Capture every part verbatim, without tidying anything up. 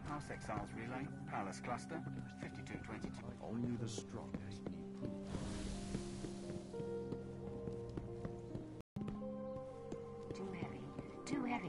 House Exiles relay, Palace cluster, fifty-two twenty-two. Only the strongest. Too heavy. Too heavy.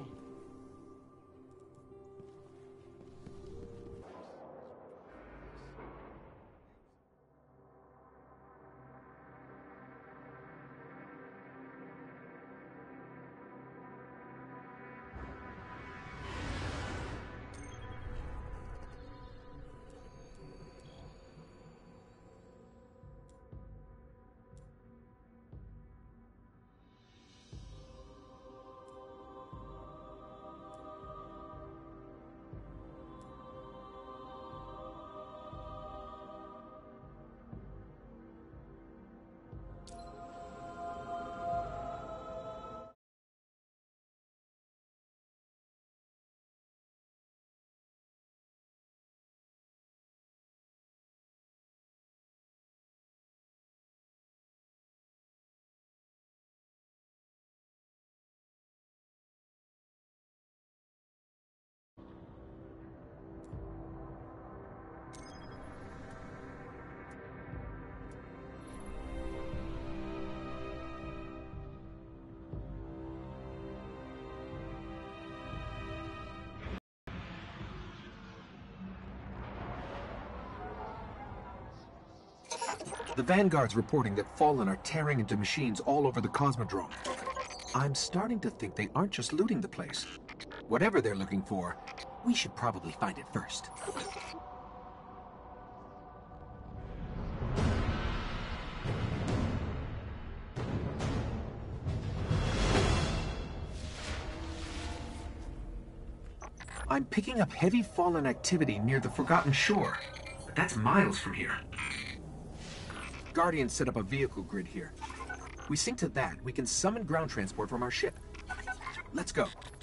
The Vanguard's reporting that Fallen are tearing into machines all over the Cosmodrome. I'm starting to think they aren't just looting the place. Whatever they're looking for, we should probably find it first. I'm picking up heavy Fallen activity near the Forgotten Shore, but that's miles from here. Guardians set up a vehicle grid here. We sync to that, we can summon ground transport from our ship. Let's go.